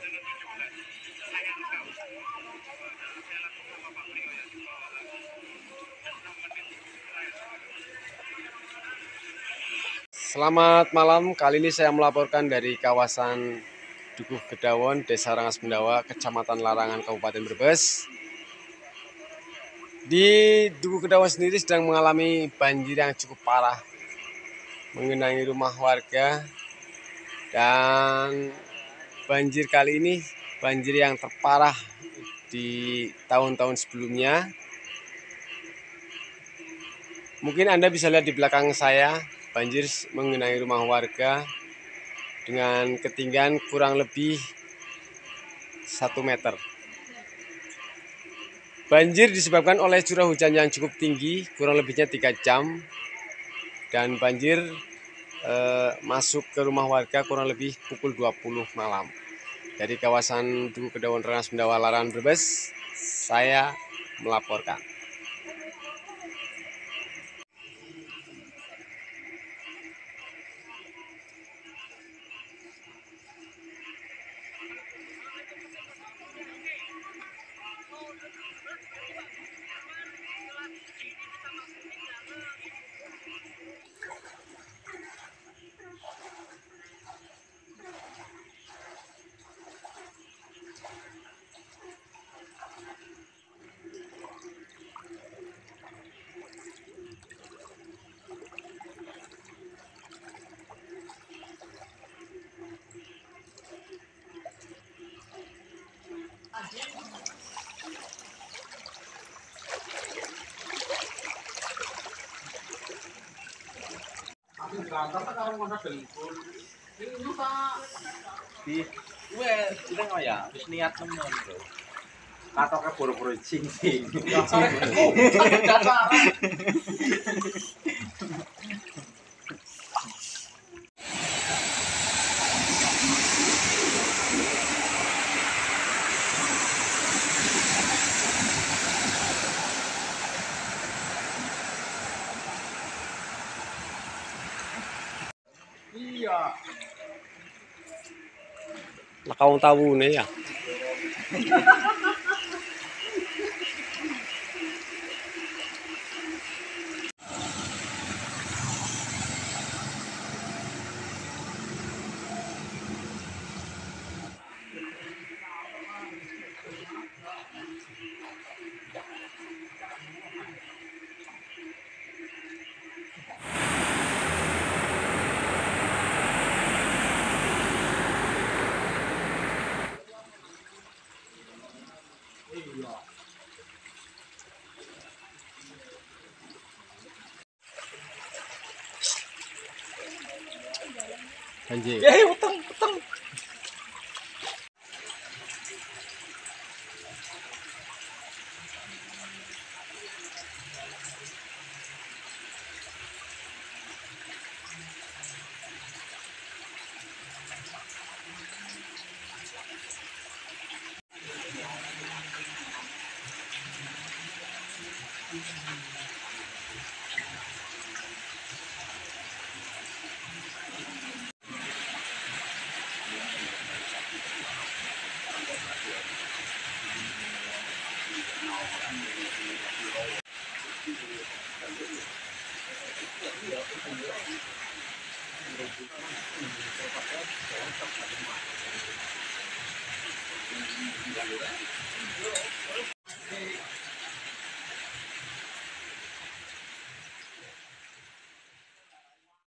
Selamat malam, kali ini saya melaporkan dari kawasan Dukuh Gedawon, Desa Rangas Bendawa, Kecamatan Larangan, Kabupaten Brebes. Di Dukuh Gedawon sendiri sedang mengalami banjir yang cukup parah, mengenangi rumah warga, dan banjir kali ini banjir yang terparah di tahun-tahun sebelumnya. Mungkin Anda bisa lihat di belakang saya, banjir mengenai rumah warga dengan ketinggian kurang lebih 1 meter. Banjir disebabkan oleh curah hujan yang cukup tinggi, kurang lebihnya 3 jam. Dan banjir masuk ke rumah warga kurang lebih pukul 20 malam. Dari kawasan Dukuh Gedawon Rangas Bendawa Larangan Brebes, saya melaporkan. Di kita nggak ya, terus niat nemen bro. Atau ke buru-buru cincin. Iya. Lah kamu tahu nih ya. Banjir. Utang.